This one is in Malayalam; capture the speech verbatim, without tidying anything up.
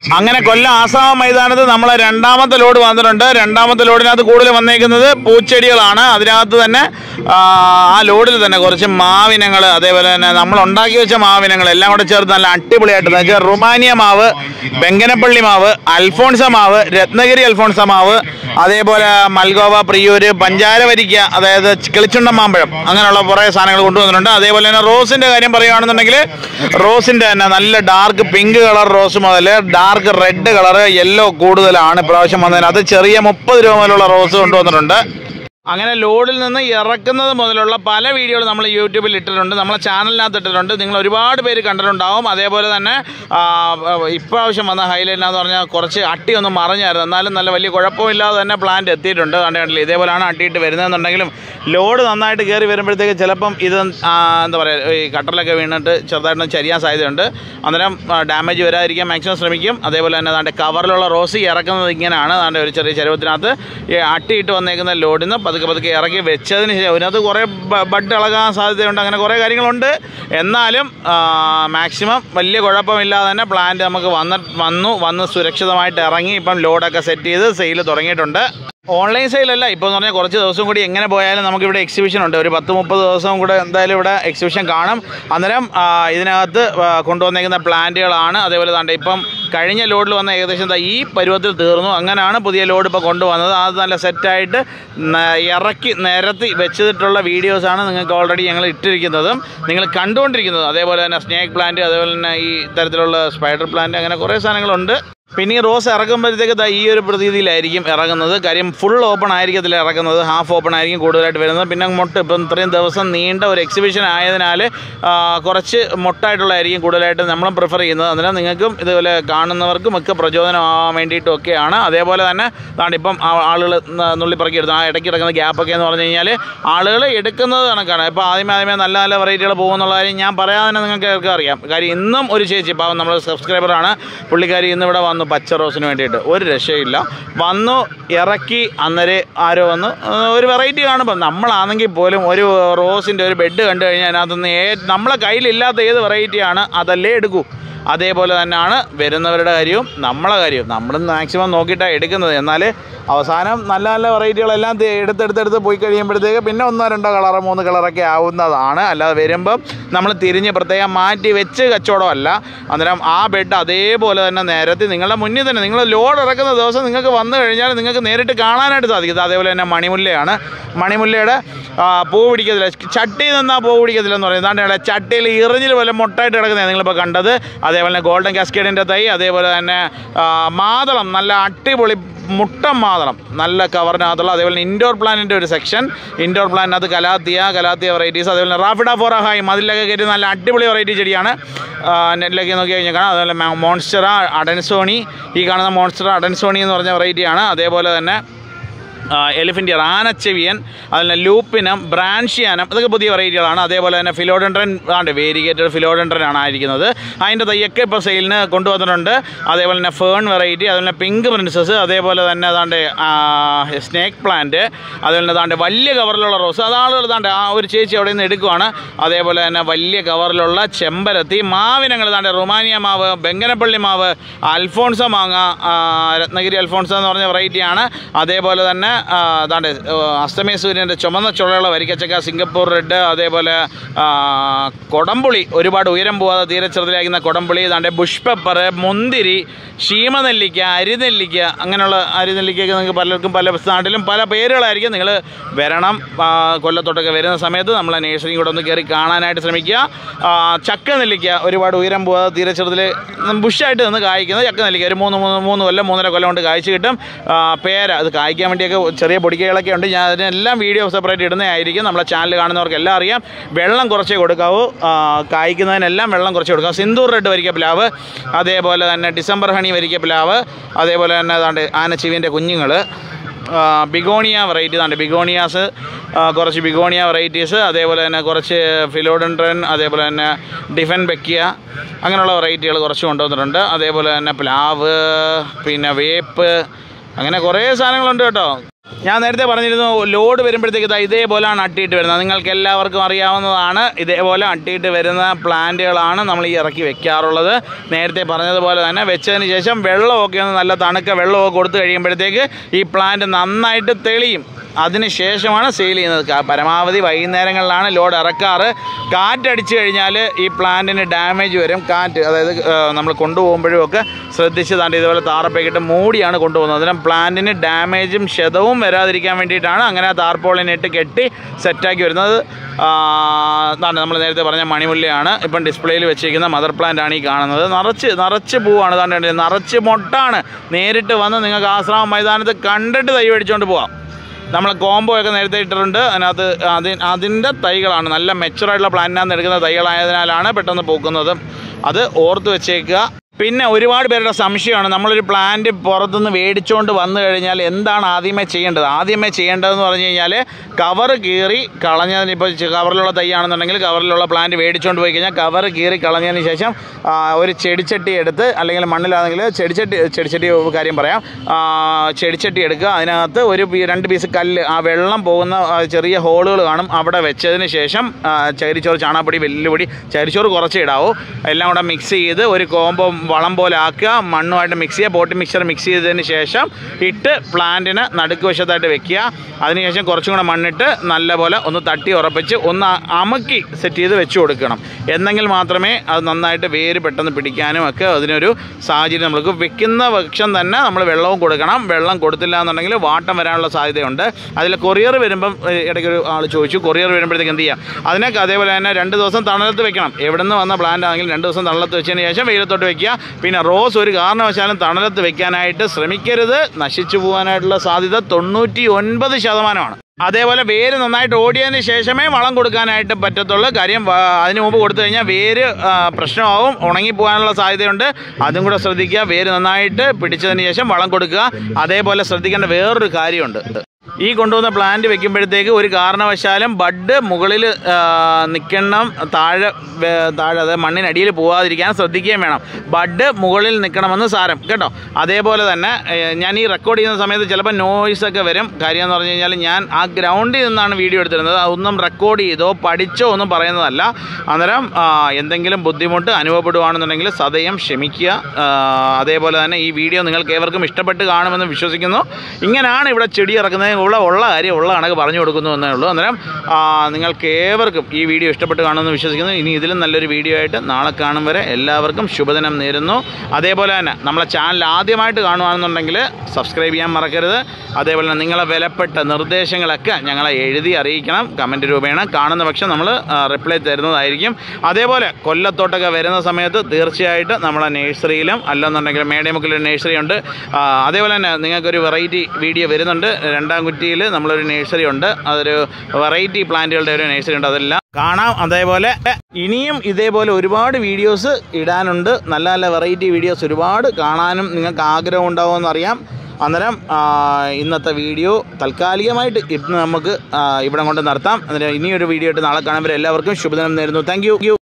അങ്ങനെ കൊല്ലം ആസാം മൈതാനത്ത് നമ്മളെ രണ്ടാമത്തെ ലോഡ് വന്നിട്ടുണ്ട്. രണ്ടാമത്തെ ലോഡിനകത്ത് കൂടുതൽ വന്നേക്കുന്നത് പൂച്ചെടികളാണ്. അതിനകത്ത് തന്നെ ആ ലോഡിൽ തന്നെ കുറച്ച് മാവിനങ്ങൾ, അതേപോലെ തന്നെ നമ്മൾ ഉണ്ടാക്കി വെച്ച മാവിനങ്ങൾ എല്ലാം കൂടെ ചേർത്ത് നല്ല അടിപൊളിയായിട്ട് എന്ന് വെച്ചാൽ റുമാനിയ മാവ്, ബെങ്കനപ്പള്ളി മാവ്, അൽഫോൺസ മാവ്, രത്നഗിരി അൽഫോൺസ മാവ്, അതേപോലെ മൽഗോവ, പ്രിയൂര്, പഞ്ചാര വരിക്ക, അതായത് കിളിച്ചുണ്ട മാമ്പഴം, അങ്ങനെയുള്ള കുറേ സാധനങ്ങൾ കൊണ്ടുവന്നിട്ടുണ്ട്. അതേപോലെ തന്നെ റോസിൻ്റെ കാര്യം പറയുകയാണെന്നുണ്ടെങ്കിൽ റോസിൻ്റെ തന്നെ നല്ല ഡാർക്ക് പിങ്ക് കളർ റോസ് മുതൽ ഡാർക്ക് റെഡ് കളർ, യെല്ലോ കൂടുതലാണ് ഇപ്രാവശ്യം വന്നതിന്. അത് ചെറിയ മുപ്പത് രൂപ മുതലുള്ള റോസ് കൊണ്ടുവന്നിട്ടുണ്ട്. അങ്ങനെ ലോഡിൽ നിന്ന് ഇറക്കുന്നത് മുതലുള്ള പല വീഡിയോകൾ നമ്മൾ യൂട്യൂബിൽ ഇട്ടിട്ടുണ്ട്, നമ്മളെ ചാനലിനകത്ത് ഇട്ടിട്ടുണ്ട്. നിങ്ങൾ ഒരുപാട് പേര് കണ്ടിട്ടുണ്ടാവും. അതേപോലെ തന്നെ ഇപ്രാവശ്യം വന്ന ഹൈലൈറ്റ് എന്ന് പറഞ്ഞാൽ കുറച്ച് അട്ടിയൊന്നും മറിഞ്ഞായിരുന്നു, എന്നാലും നല്ല വലിയ കുഴപ്പമില്ലാതെ തന്നെ പ്ലാന്റ് എത്തിയിട്ടുണ്ട്. കണ്ടിട്ടില്ല, ഇതേപോലെയാണ് അട്ടിയിട്ട് വരുന്നതെന്നുണ്ടെങ്കിലും ലോഡ് നന്നായിട്ട് കയറി വരുമ്പോഴത്തേക്ക് ചിലപ്പം ഇത് എന്താ പറയുക, ഈ കട്ടറിലൊക്കെ വീണിട്ട് ചെറുതായിട്ടൊന്നും ചരിയാൻ സാധ്യതയുണ്ട്. അന്നേരം ഡാമേജ് വരാതിരിക്കാൻ മാക്സിമം ശ്രമിക്കും. അതേപോലെ തന്നെ അതാണ്ട് കവറിലുള്ള റോസ് ഇറക്കുന്നത് ഇങ്ങനെയാണ്. അതാണ്ട് ഒരു ചെറിയ ചരുവത്തിനകത്ത് അട്ടിയിട്ട് വന്നേക്കുന്ന ലോഡിൽ നിന്ന് പതുക്കെ പതുക്കെ ഇറക്കി വെച്ചതിന് ശേഷം അതിനകത്ത് കുറേ ബഡ് ഇളകാൻ സാധ്യതയുണ്ട്, അങ്ങനെ കുറേ കാര്യങ്ങളുണ്ട്. എന്നാലും മാക്സിമം വലിയ കുഴപ്പമില്ലാതെ തന്നെ പ്ലാന്റ് നമുക്ക് വന്ന് വന്നു വന്ന് സുരക്ഷിതമായിട്ട് ഇറങ്ങി ഇപ്പം ലോഡൊക്കെ സെറ്റ് ചെയ്ത് സെയിൽ തുടങ്ങിയിട്ടുണ്ട്. ഓൺലൈൻ സെയിലല്ല, ഇപ്പോൾ എന്ന് പറഞ്ഞാൽ കുറച്ച് ദിവസം കൂടി എങ്ങനെ പോയാലും നമുക്കിവിടെ എക്സിബിഷൻ ഉണ്ട്. ഒരു പത്ത് മുപ്പത് ദിവസം കൂടെ എന്തായാലും ഇവിടെ എക്സിബിഷൻ കാണും. അന്നേരം ഇതിനകത്ത് കൊണ്ടുവന്നേക്കുന്ന പ്ലാന്റുകളാണ്. അതേപോലെ തന്നെ ഇപ്പം കഴിഞ്ഞ ലോഡിൽ വന്ന ഏകദേശം ഈ പരുവത്തിൽ തീർന്നു. അങ്ങനെയാണ് പുതിയ ലോഡ് ഇപ്പോൾ കൊണ്ടുവന്നത്. അത് നല്ല സെറ്റായിട്ട് ഇറക്കി നിരത്തി വെച്ചിട്ടുള്ള വീഡിയോസാണ് നിങ്ങൾക്ക് ഓൾറെഡി ഞങ്ങൾ ഇട്ടിരിക്കുന്നതും നിങ്ങൾ കണ്ടുകൊണ്ടിരിക്കുന്നതും. അതേപോലെ തന്നെ സ്നേക്ക് പ്ലാന്റ്, അതേപോലെ തന്നെ ഈ തരത്തിലുള്ള സ്പൈഡർ പ്ലാന്റ്, അങ്ങനെ കുറേ സാധനങ്ങളുണ്ട്. പിന്നെ ഈ റോസ് ഇറക്കുമ്പോഴത്തേക്ക് ഈ ഒരു പ്രതീതിയിലായിരിക്കും ഇറങ്ങുന്നത്. കാര്യം ഫുൾ ഓപ്പൺ ആയിരിക്കത്തില്ല ഇറക്കുന്നത്, ഹാഫ് ഓപ്പൺ ആയിരിക്കും കൂടുതലായിട്ട് വരുന്നത്. പിന്നെ മുട്ട ഇപ്പം ഇത്രയും ദിവസം നീണ്ട ഒരു എക്സിബിഷൻ ആയതിനാൽ കുറച്ച് മുട്ടായിട്ടുള്ളതായിരിക്കും കൂടുതലായിട്ട് നമ്മളും പ്രിഫർ ചെയ്യുന്നത്. അതിനാൽ നിങ്ങൾക്കും ഇതുപോലെ കാണുന്നവർക്കും ഒക്കെ പ്രചോദനമാകാൻ വേണ്ടിയിട്ടൊക്കെയാണ്. അതേപോലെ തന്നെ അതാണ് ഇപ്പം ആളുകൾ നുള്ളിപ്പറക്കി എടുത്തു ആ ഇടയ്ക്ക് കിടക്കുന്ന ഗ്യാപ്പൊക്കെ എന്ന് പറഞ്ഞു കഴിഞ്ഞാൽ ആളുകൾ എടുക്കുന്നത് കണക്കാണ്. ഇപ്പോൾ ആദ്യമേ ആദ്യമേ നല്ല നല്ല വെറൈറ്റികൾ പോകുന്നുള്ള കാര്യം ഞാൻ പറയാതെ തന്നെ നിങ്ങൾക്ക് അറിയാം. കാര്യം ഇന്നും ഒരു ചേച്ചി ഇപ്പം നമ്മൾ സബ്സ്ക്രൈബറാണ്, പുള്ളിക്കാരി ഇന്ന് ഇവിടെ വന്നു പച്ച റോസിന് വേണ്ടിയിട്ട്. ഒരു രക്ഷയില്ല, വന്നു ഇറക്കി. അന്നേരം ആരോ വന്ന് ഒരു വെറൈറ്റി കാണുമ്പോൾ നമ്മളാണെങ്കിൽ പോലും ഒരു റോസിൻ്റെ ഒരു ബെഡ് കണ്ടു കഴിഞ്ഞാൽ അതിനകത്തുനിന്ന് ഏ നമ്മളെ കയ്യിലില്ലാത്ത ഏത് വെറൈറ്റിയാണ് അതല്ലേ എടുക്കൂ. അതേപോലെ തന്നെയാണ് വരുന്നവരുടെ കാര്യവും നമ്മളെ കാര്യവും. നമ്മൾ മാക്സിമം നോക്കിയിട്ടാണ് എടുക്കുന്നത്. എന്നാൽ അവസാനം നല്ല നല്ല വെറൈറ്റികളെല്ലാം എടുത്തെടുത്തെടുത്ത് പോയി കഴിയുമ്പോഴത്തേക്ക് പിന്നെ ഒന്നോ രണ്ടോ കളറ് മൂന്ന് കളറൊക്കെ ആവുന്നതാണ്. അല്ലാതെ വരുമ്പം നമ്മൾ തിരിഞ്ഞ് പ്രത്യേകം മാറ്റി വെച്ച് കച്ചവടമല്ല. അന്നേരം ആ ബെഡ് അതേപോലെ തന്നെ നിരത്തി നിങ്ങളുടെ മുന്നിൽ തന്നെ നിങ്ങൾ ലോഡ് ഇറക്കുന്ന ദിവസം നിങ്ങൾക്ക് വന്നു കഴിഞ്ഞാൽ നിങ്ങൾക്ക് നേരിട്ട് കാണാനായിട്ട് സാധിക്കും. അതേപോലെ തന്നെ മണിമുല്ലയാണ്. മണിമുല്ലയുടെ പൂ പിടിക്കത്തില്ല, ചട്ടിയിൽ നിന്നാൽ പൂ പിടിക്കത്തില്ലെന്ന് പറയുന്നത്. അതാണ്ട് ചട്ടിയിൽ ഇറിഞ്ഞിൽ പോലെ മുട്ടായിട്ട് കിടക്കുന്നതാണ് നിങ്ങളിപ്പോൾ കണ്ടത്. അതേപോലെ തന്നെ ഗോൾഡൻ കാസ്കേഡിൻ്റെ തൈ, അതേപോലെ തന്നെ മാതളം, നല്ല അടിപൊളി മുട്ടം മാതളം, നല്ല കവറിനകത്തുള്ള. അതേപോലെ ഇൻഡോർ പ്ലാന്റിൻ്റെ ഒരു സെക്ഷൻ, ഇൻഡോർ പ്ലാന്റിനകത്ത് കലാത്തിയ കലാത്തിയ വെറൈറ്റീസ്, അതേപോലെ റാഫിഡ ഫോറഹായി മതിലൊക്കെ കയറ്റി നല്ല അടിപൊളി വെറൈറ്റി ചെടിയാണ്. നെറ്റിലേക്ക് നോക്കി കഴിഞ്ഞാൽ കാണാം. അതുപോലെ മോൺസ്റ്ററ അഡൻസോണി, ഈ കാണുന്ന മോൺസ്റ്ററ അഡൻസോണി എന്ന് പറഞ്ഞ വെറൈറ്റിയാണ്. അതേപോലെ തന്നെ എലിഫൻറ്റിയർ ആനച്ചെവിയൻ, അതുപോലെ ലൂപ്പിനം, ബ്രാൻഷ്യാനം, ഇതൊക്കെ പുതിയ വെറൈറ്റികളാണ്. അതേപോലെ തന്നെ ഫിലോഡൻഡ്രൻ ആണ്, വേരിഗേറ്റഡ് ഫിലോഡൻഡ്രൻ ആണ് ആയിരിക്കുന്നത്. അതിൻ്റെ തയ്യൊക്കെ ഇപ്പോൾ സെയിലിന് കൊണ്ടുവന്നിട്ടുണ്ട്. അതേപോലെ തന്നെ ഫേൺ വെറൈറ്റി, അതുപോലെ തന്നെ പിങ്ക് പ്രിൻസസ്, അതേപോലെ തന്നെ അതാണ്ട് സ്നേക്ക് പ്ലാന്റ്, അതുപോലെ തന്നെ അതാണ്ട് വലിയ കവറിലുള്ള റോസ്, അതാളുകൾ ഇതാണ്ട് ആ ഒരു ചേച്ചി അവിടെ നിന്ന് എടുക്കുവാണ്. അതേപോലെ തന്നെ വലിയ കവറിലുള്ള ചെമ്പരത്തി, മാവിനങ്ങൾ ഇതാണ്ട് റുമാനിയ മാവ്, ബെങ്കനപ്പള്ളി മാവ്, അൽഫോൺസ മാങ്ങ, രത്നഗിരി അൽഫോൺസ എന്ന് പറഞ്ഞ വെറൈറ്റിയാണ്. അതേപോലെ തന്നെ അതാണ്ട് അസ്തമയ സൂര്യൻ്റെ ചുമന്ന ചുളയുള്ള വരിക്കച്ചക്ക, സിംഗപ്പൂർ റെഡ്, അതേപോലെ കൊടംപുളി, ഒരുപാട് ഉയരം പോകാതെ തീരെ ചെറുതിലാക്കുന്ന കൊടംപുളി, അതാണ്ട് ബുഷ് പെപ്പർ, മുന്തിരി, ശീമനെല്ലിക്ക, അരിനെല്ലിക്ക, അങ്ങനെയുള്ള അരിനെല്ലിക്കൊക്കെ നിങ്ങൾക്ക് പലർക്കും പല നാട്ടിലും പല പേരുകളായിരിക്കും. നിങ്ങൾ വരണം, കൊല്ലത്തോട്ടൊക്കെ വരുന്ന സമയത്ത് നമ്മളെ നേഴ്സറിയും കൂടെ ഒന്ന് കയറി കാണാനായിട്ട് ശ്രമിക്കുക. ചക്ക നെല്ലിക്ക, ഒരുപാട് ഉയരം പോകാതെ തീരെ ചെറുതിൽ ബുഷായിട്ട് നിന്ന് കായ്ക്കുന്ന ചക്ക നെല്ലിക്ക, ഒരു മൂന്ന് മൂന്ന് മൂന്ന് കൊല്ലം മൂന്നര കൊല്ലം കൊണ്ട് കായ്ച്ച് കിട്ടും. പേര, അത് കായ്ക്കാൻ വേണ്ടിയൊക്കെ ചെറിയ പൊടിക്കകളൊക്കെ ഉണ്ട്. ഞാൻ അതിനെല്ലാം വീഡിയോ സെപ്പറേറ്റ് ഇടുന്നതായിരിക്കും. നമ്മളെ ചാനൽ കാണുന്നവർക്കെല്ലാം അറിയാം. വെള്ളം കുറച്ചേ കൊടുക്കാവൂ, കായ്ക്കുന്നതിനെല്ലാം വെള്ളം കുറച്ച് കൊടുക്കാം. സിന്ദൂർ റെഡ് വരിക്ക പ്ലാവ്, അതേപോലെ തന്നെ ഡിസംബർ ഹണി വരിക്ക പ്ലാവ്, അതേപോലെ തന്നെ അതാണ്ട് ആനച്ചിവിൻ്റെ കുഞ്ഞുങ്ങൾ, ബിഗോണിയ വെറൈറ്റി, ഇതാണ്ട് ബിഗോണിയാസ്, കുറച്ച് ബിഗോണിയ വെറൈറ്റീസ്, അതേപോലെ തന്നെ കുറച്ച് ഫിലോഡൻഡ്രൻ, അതേപോലെ തന്നെ ഡിഫൻ ബെക്കിയ, അങ്ങനെയുള്ള വെറൈറ്റികൾ കുറച്ച് കൊണ്ടുവന്നിട്ടുണ്ട്. അതേപോലെ തന്നെ പ്ലാവ്, പിന്നെ വേപ്പ്, അങ്ങനെ കുറേ സാധനങ്ങളുണ്ട് കേട്ടോ. ഞാൻ നേരത്തെ പറഞ്ഞിരുന്നു ലോഡ് വരുമ്പോഴത്തേക്ക് ഇതേപോലെയാണ് അട്ടിയിട്ട് വരുന്നത്. നിങ്ങൾക്ക് എല്ലാവർക്കും അറിയാവുന്നതാണ്. ഇതേപോലെ അട്ടിയിട്ട് വരുന്ന പ്ലാന്റുകളാണ് നമ്മൾ ഈ ഇറക്കി വെക്കാറുള്ളത്. നേരത്തെ പറഞ്ഞതുപോലെ തന്നെ വെച്ചതിന് ശേഷം വെള്ളമൊക്കെ ഒന്ന് നല്ല തണുക്ക വെള്ളമൊക്കെ കൊടുത്തു കഴിയുമ്പോഴത്തേക്ക് ഈ പ്ലാന്റ് നന്നായിട്ട് തെളിയും. അതിന് ശേഷമാണ് സെയിൽ ചെയ്യുന്നത്. പരമാവധി വൈകുന്നേരങ്ങളിലാണ് ലോഡ് ഇറക്കാറ്. കാറ്റടിച്ചു കഴിഞ്ഞാൽ ഈ പ്ലാന്റിന് ഡാമേജ് വരും. കാറ്റ് അതായത് നമ്മൾ കൊണ്ടുപോകുമ്പോഴും ഒക്കെ ശ്രദ്ധിച്ച് താണ്ട് ഇതുപോലെ താറപ്പൊക്കെ മൂടിയാണ് കൊണ്ടുപോകുന്നത്. അതിനും പ്ലാന്റിന് ഡാമേജും ക്ഷതവും വരാതിരിക്കാൻ വേണ്ടിയിട്ടാണ് അങ്ങനെ താർപോളിനിട്ട് കെട്ടി സെറ്റാക്കി വരുന്നത്. അതാണ് നമ്മൾ നേരത്തെ പറഞ്ഞ മണിമുല്ലയാണ്. ഇപ്പം ഡിസ്പ്ലേയിൽ വെച്ചിരിക്കുന്ന മദർ പ്ലാന്റ് ആണ് ഈ കാണുന്നത്. നിറച്ച് നിറച്ച് പൂവാണ്. താണ്ട് നിറച്ച് മൊട്ടാണ്. നേരിട്ട് വന്ന് നിങ്ങൾക്ക് ആശ്രമം മൈതാനത്ത് കണ്ടിട്ട് തൈ മേടിച്ചുകൊണ്ട് പോകാം. നമ്മൾ കോംബോ ഒക്കെ നേരത്തെ ഇട്ടിട്ടുണ്ട്. അതിനകത്ത് അതി അതിൻ്റെ തൈകളാണ് നല്ല മെച്ചുറായിട്ടുള്ള പ്ലാന്റിനകത്ത് എടുക്കുന്ന തൈകളായതിനാലാണ് പെട്ടെന്ന് പൂക്കുന്നത്. അത് ഓർത്ത് വെച്ചേക്കുക. പിന്നെ ഒരുപാട് പേരുടെ സംശയമാണ്, നമ്മളൊരു പ്ലാന്റ് പുറത്തുനിന്ന് മേടിച്ചുകൊണ്ട് വന്നു കഴിഞ്ഞാൽ എന്താണ് ആദ്യമേ ചെയ്യേണ്ടത്. ആദ്യമേ ചെയ്യേണ്ടതെന്ന് പറഞ്ഞു കഴിഞ്ഞാൽ കവർ കീറി കളഞ്ഞതിന്, ഇപ്പോൾ കവറിലുള്ള തൈയാണെന്നുണ്ടെങ്കിൽ കവറിലുള്ള പ്ലാന്റ് മേടിച്ചുകൊണ്ട് പോയി കഴിഞ്ഞാൽ കവർ കീറി കളഞ്ഞതിന് ശേഷം ഒരു ചെടിച്ചട്ടി എടുത്ത്, അല്ലെങ്കിൽ മണ്ണിലാണെങ്കിൽ ചെടിച്ചട്ടി ചെടിച്ചട്ടി കാര്യം പറയാം ചെടിച്ചട്ടി എടുക്കുക. അതിനകത്ത് ഒരു രണ്ട് പീസ് കല്ല്, ആ വെള്ളം പോകുന്ന ചെറിയ ഹോളുകൾ കാണും, അവിടെ വെച്ചതിന് ശേഷം ചകിരിച്ചോറ്, ചാണകപ്പൊടി, വെല്ലുപൊടി, ചകിരിച്ചോറ് കുറച്ച് ഇടാവൂ. എല്ലാം കൂടെ മിക്സ് ചെയ്ത് ഒരു കോമ്പോ വളം പോലെ ആക്കുക. മണ്ണുമായിട്ട് മിക്സ് ചെയ്യുക. പോട്ടി മിക്സർ മിക്സ് ചെയ്തതിന് ശേഷം ഇട്ട് പ്ലാന്റിന് നടുക്ക് വശത്തായിട്ട് വെക്കുക. അതിനുശേഷം കുറച്ചും കൂടെ മണ്ണിട്ട് നല്ലപോലെ ഒന്ന് തട്ടി ഉറപ്പിച്ച് ഒന്ന് അമുക്കി സെറ്റ് ചെയ്ത് വെച്ച് കൊടുക്കണം. എന്നെങ്കിൽ മാത്രമേ അത് നന്നായിട്ട് വേര് പെട്ടെന്ന് പിടിക്കാനും ഒക്കെ അതിനൊരു സാഹചര്യം. നമുക്ക് വെക്കുന്ന പക്ഷം തന്നെ നമ്മൾ വെള്ളവും കൊടുക്കണം. വെള്ളം കൊടുത്തില്ല എന്നുണ്ടെങ്കിൽ വാട്ടം വരാനുള്ള സാധ്യതയുണ്ട്. അതിൽ കൊറിയർ വരുമ്പം ഇടയ്ക്കൊരു ആൾ ചോദിച്ചു, കൊറിയർ വരുമ്പോഴത്തേക്ക് എന്ത് ചെയ്യാം. അതിനൊക്കെ അതേപോലെ തന്നെ രണ്ട് ദിവസം തണലത്ത് വെക്കണം. എവിടെ നിന്ന് വന്ന പ്ലാന്റ് ആണെങ്കിൽ രണ്ട് ദിവസം തണലത്ത് വെച്ചതിന് ശേഷം വെയിലത്തോട്ട് വയ്ക്കുക. പിന്നെ റോസ് ഒരു കാരണവശാലും തണലത്ത് വെക്കാനായിട്ട് ശ്രമിക്കരുത്. നശിച്ചു പോകാനായിട്ടുള്ള സാധ്യത തൊണ്ണൂറ്റി ഒൻപത് ശതമാനമാണ്. അതേപോലെ വേര് നന്നായിട്ട് ഓടിയതിന് ശേഷമേ വളം കൊടുക്കാനായിട്ട് പറ്റത്തുള്ളൂ. കാര്യം അതിന് മുമ്പ് കൊടുത്തു കഴിഞ്ഞാൽ വേര് പ്രശ്നമാവും, ഉണങ്ങിപ്പോകാനുള്ള സാധ്യതയുണ്ട്. അതും കൂടെ ശ്രദ്ധിക്കുക. വേര് നന്നായിട്ട് പിടിച്ചതിന് ശേഷം വളം കൊടുക്കുക. അതേപോലെ ശ്രദ്ധിക്കേണ്ട വേറൊരു കാര്യമുണ്ട്. ഈ കൊണ്ടുവന്ന പ്ലാന്റ് വെക്കുമ്പോഴത്തേക്ക് ഒരു കാരണവശാലും ബഡ് മുകളിൽ നിൽക്കണം, താഴെ താഴെ അതായത് മണ്ണിനടിയിൽ പോകാതിരിക്കാൻ ശ്രദ്ധിക്കുകയും വേണം. ബഡ് മുകളിൽ നിൽക്കണമെന്ന് സാരം കേട്ടോ. അതേപോലെ തന്നെ ഞാൻ ഈ റെക്കോർഡ് ചെയ്യുന്ന സമയത്ത് ചിലപ്പോൾ നോയ്സൊക്കെ വരും. കാര്യം എന്ന് പറഞ്ഞു കഴിഞ്ഞാൽ ഞാൻ ആ ഗ്രൗണ്ടിൽ നിന്നാണ് വീഡിയോ എടുത്തിരുന്നത്. അതൊന്നും റെക്കോർഡ് ചെയ്തോ പഠിച്ചോ ഒന്നും പറയുന്നതല്ല. അന്നേരം എന്തെങ്കിലും ബുദ്ധിമുട്ട് അനുഭവപ്പെടുകയാണെന്നുണ്ടെങ്കിൽ സദയം ക്ഷമിക്കുക. അതേപോലെ തന്നെ ഈ വീഡിയോ നിങ്ങൾക്ക് ഏവർക്കും ഇഷ്ടപ്പെട്ട് കാണുമെന്ന് വിശ്വസിക്കുന്നു. ഇങ്ങനെയാണ് ഇവിടെ ചെടി ഇറക്കുന്നത്. ഉള്ള ഉള്ള കാര്യം ഉള്ള കണക്ക് പറഞ്ഞു കൊടുക്കുന്നു എന്നേ ഉള്ളൂ. അന്നേരം നിങ്ങൾക്ക് ഏവർക്കും ഈ വീഡിയോ ഇഷ്ടപ്പെട്ട് കാണുമെന്ന് വിശ്വസിക്കുന്നു. ഇനി ഇതിലും നല്ലൊരു വീഡിയോ ആയിട്ട് നാളെ കാണും വരെ എല്ലാവർക്കും ശുഭദിനം നേരുന്നു. അതേപോലെ തന്നെ നമ്മളെ ചാനൽ ആദ്യമായിട്ട് കാണുകയാണെന്നുണ്ടെങ്കിൽ സബ്സ്ക്രൈബ് ചെയ്യാൻ മറക്കരുത്. അതേപോലെ തന്നെ നിങ്ങളെ വിലപ്പെട്ട നിർദ്ദേശങ്ങളൊക്കെ ഞങ്ങളെ എഴുതി അറിയിക്കണം. കമൻറ്റ് രൂപേണ കാണുന്ന പക്ഷം നമ്മൾ റിപ്ലൈ തരുന്നതായിരിക്കും. അതേപോലെ കൊല്ലത്തോട്ടൊക്കെ വരുന്ന സമയത്ത് തീർച്ചയായിട്ടും നമ്മളെ നഴ്സറിയിലും അല്ലെന്നുണ്ടെങ്കിൽ മേടമുക്കിലൊരു നഴ്സറി ഉണ്ട്. അതേപോലെ തന്നെ നിങ്ങൾക്കൊരു വെറൈറ്റി വീഡിയോ വരുന്നുണ്ട്. രണ്ടാം കുറ്റിയിൽ നമ്മളൊരു നഴ്സറി ഉണ്ട്. അതൊരു വെറൈറ്റി പ്ലാന്റുകളുടെ ഒരു നഴ്സറി ഉണ്ട്. അതെല്ലാം കാണാം. അതേപോലെ ഇനിയും ഇതേപോലെ ഒരുപാട് വീഡിയോസ് ഇടാനുണ്ട്. നല്ല നല്ല വെറൈറ്റി വീഡിയോസ് ഒരുപാട് കാണാനും നിങ്ങൾക്ക് ആഗ്രഹം ഉണ്ടാവുമെന്നറിയാം. അന്നേരം ഇന്നത്തെ വീഡിയോ താൽക്കാലികമായിട്ട് ഇന്ന് നമുക്ക് ഇവിടെ കൊണ്ട് നിർത്താം. അന്നേരം ഇനിയൊരു വീഡിയോ ആയിട്ട് നാളെ കാണുമ്പോൾ എല്ലാവർക്കും ശുഭദിനം നേരുന്നു. Thank U.